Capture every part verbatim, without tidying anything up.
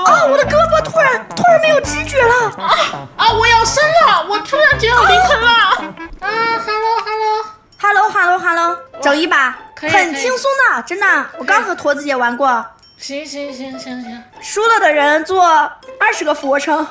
啊，我的胳膊突然突然没有知觉了。 啊啊！我要生了，我突然间要临盆了。啊 ，hello hello hello hello hello， 走一把，很轻松的，真的。我刚和驼子姐玩过。 行行行行行， 输了的人做二十个俯卧撑。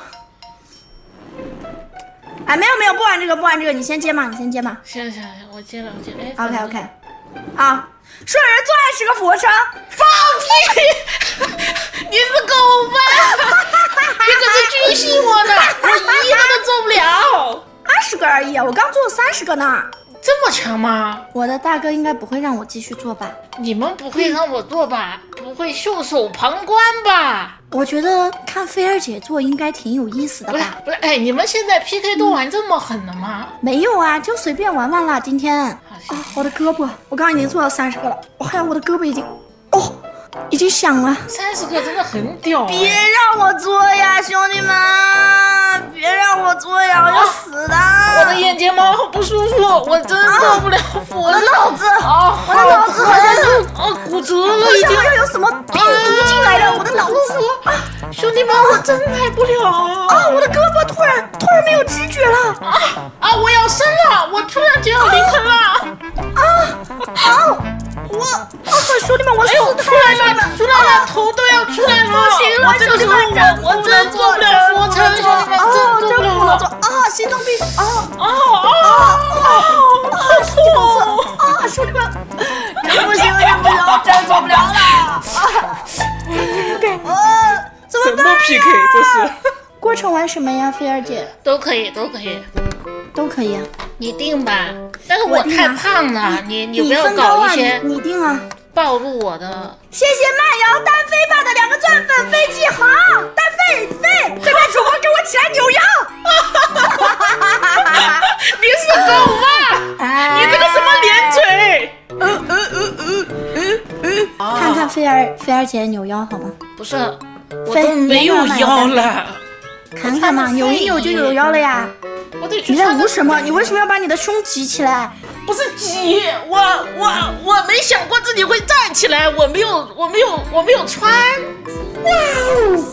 哎，没有没有，不玩这个，不玩这个，你先接嘛，你先接嘛。 行行行，我接了，我接了。 哎 ，OK OK， 啊，输了人做二十个俯卧撑。 放屁！你是狗吧？你可是军训我的，我一个都做不了。 二十个而已，我刚做了三十个呢。 这么强吗？ 我的大哥应该不会让我继续做吧？ 你们不会让我做吧？不会袖手旁观吧？ 我觉得看菲儿姐做应该挺有意思的吧？ 不是不是，哎，你们现在 P K 都玩这么狠的吗？ 没有啊，就随便玩玩啦。今天啊，我的胳膊，我刚刚已经做到三十个了，我看我的胳膊已经，哦，已经响了。 三十个真的很屌。 别让我做呀，兄弟们！别让我做呀，我要死的！ 我的眼睫毛好不舒服，我真做不了俯卧撑。 我的脑子， 啊， 我的脑子好像是啊骨折了，已经好像有什么病毒进来了，我的脑子啊！ 兄弟们，我真来不了啊！我的胳膊突然突然没有知觉了啊啊！我要生了，我突然就要临盆了！ 啊啊！我啊，兄弟们，我死出来了，出来了，头都要出来了！ 不行了， 这个时候我我真做不了俯卧撑，兄弟们，真做不了了！ 啊，心脏病！啊啊啊啊！好痛！ 啊，兄弟们，真不行，真不行，真做不了了！啊！啊，怎么办？ 什么 P K 这是？ 过程玩什么呀，菲儿姐？ 都可以，都可以， 都可以啊。 你定吧，但是我太胖了，你你不要搞一些， 你定啊， 暴露我的。 谢谢慢摇单飞吧的两个钻粉，飞机好，单飞飞，这边主播给我起来扭腰！ 你是狗吧？ 哎、 你这个什么连嘴？ 嗯嗯嗯嗯嗯嗯，看看菲儿菲儿姐扭腰好吗？ 不是，我都没有腰了。 看看嘛，扭一扭就有腰了呀。 我得去。 你在捂什么？你为什么要把你的胸挤起来？ 不是挤，我我我没想过自己会站起来，我没有我没有我没有穿。哇哦！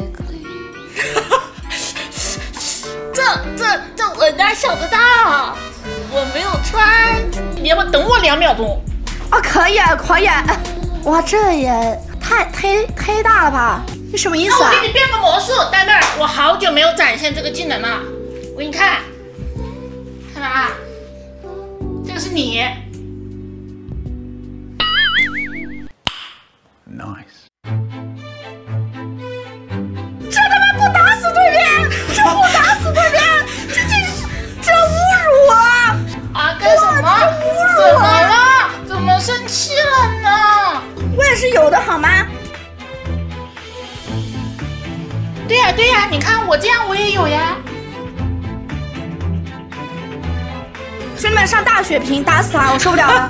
这这这我哪想得到？我没有穿，你要不等我两秒钟？ 啊，可以啊，可以啊。哇，这也太忒忒大了吧？这什么意思啊？ 那我给你变个魔术，丹妹儿，我好久没有展现这个技能了。我给你看，看到啊，这个是你。 Nice。 这他妈不打死对面！这不打死对面！这这这侮辱啊！ 啊，干什么？ 这侮辱怎么了？怎么生气了呢？ 我也是有的好吗？ 对呀对呀，你看我这样我也有呀。 兄弟们，上大血瓶打死他，我受不了了。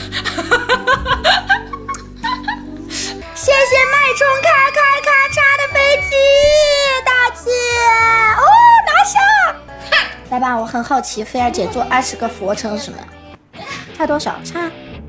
谢谢脉冲咔咔咔嚓的飞机，大姐哦，拿下！来吧，我很好奇，菲儿姐做二十个俯卧撑是什么？差多少？差。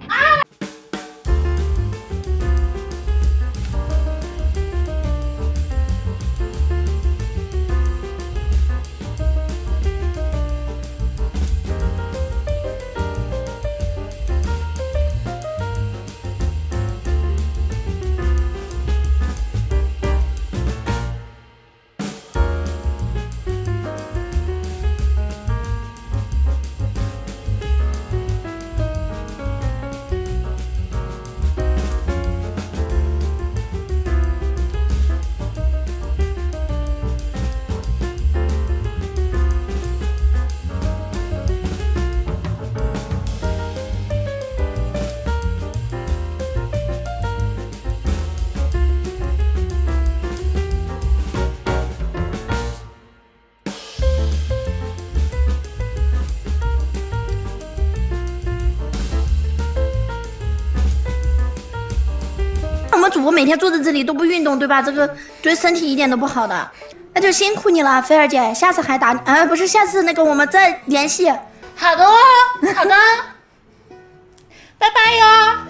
我们主播每天坐在这里都不运动，对吧？这个对身体一点都不好的，那就辛苦你了，菲儿姐。下次还打，呃，不是，下次那个我们再联系。 好的哦，好的，拜拜哟。